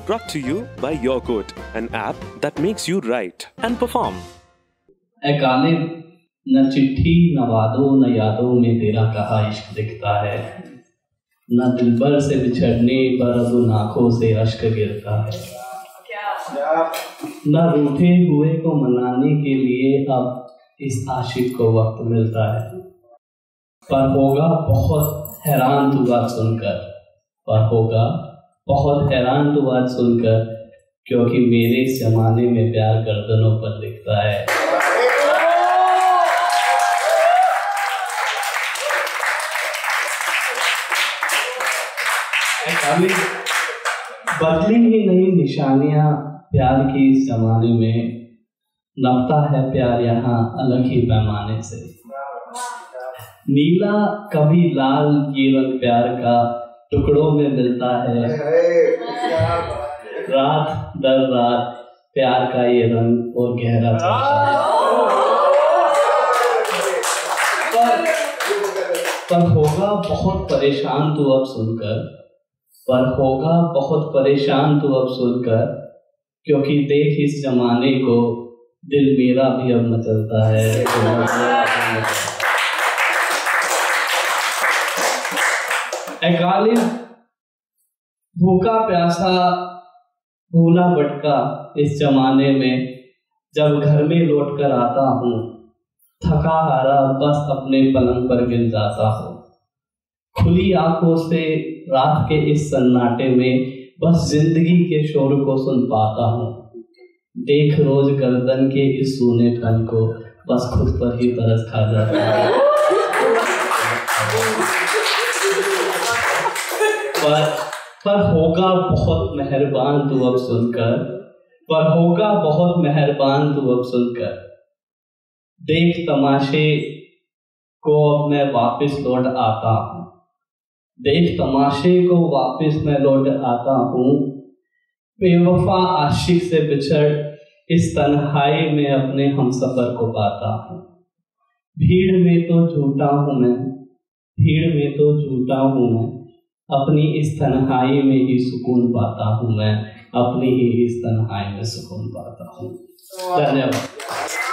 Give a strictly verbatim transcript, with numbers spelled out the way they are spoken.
Brought to you by YourQuote, an app that makes you write and perform. ऐ गालिब, न चिट्ठी न वादों न यादों में तेरा कहा इश्क दिखता है, न दिलबर से बिछड़ने पर अब उन आँखों से अश्क गिरता है, न रूठे हुए को मनाने के लिए अब इस आशिक को वक्त मिलता है। पर होगा बहुत हैरान तू बात सुनकर, पर होगा बहुत हैरान तू बात सुनकर, क्योंकि मेरे इस जमाने में प्यार गर्दनों पर लिखता है। बदली ही नहीं निशानियां प्यार की इस जमाने में, नपता है प्यार यहाँ अलग ही पैमाने से। नीला कभी लाल ये रंग प्यार का टुकड़ों में मिलता है, रात दर रात प्यार का ये रंग और गहरा चलता है। पर, पर होगा बहुत परेशान तू अब सुनकर, पर होगा बहुत परेशान तू अब सुनकर, क्योंकि देख इस जमाने को दिल मेरा भी अब मचलता है। ऐ गालिब, भूखा प्यासा भूला भटका इस जमाने में, जब घर में लौट कर आता हूँ थका हारा बस अपने पलंग पर गिर जाता हूँ। खुली आंखों से रात के इस सन्नाटे में बस जिंदगी के शोर को सुन पाता हूँ। देख रोज गर्दन के इस सूनेपन को बस खुद पर ही तरस खा जाता है। पर पर होगा बहुत मेहरबान तू अब सुनकर, पर होगा बहुत मेहरबान तू अब सुनकर, देख तमाशे को अब मैं वापस लौट आता हूँ, देख तमाशे को वापस मैं लौट आता हूँ। बेवफा आशिक से बिछड़ इस तन्हाई में अपने हमसफर को पाता हूँ। भीड़ में तो झूठा हूँ मैं, भीड़ में तो झूठा हूँ मैं, अपनी इस तन्हाई में ही सुकून पाता हूँ मैं, अपनी ही इस तन्हाई में सुकून पाता हूँ। धन्यवाद।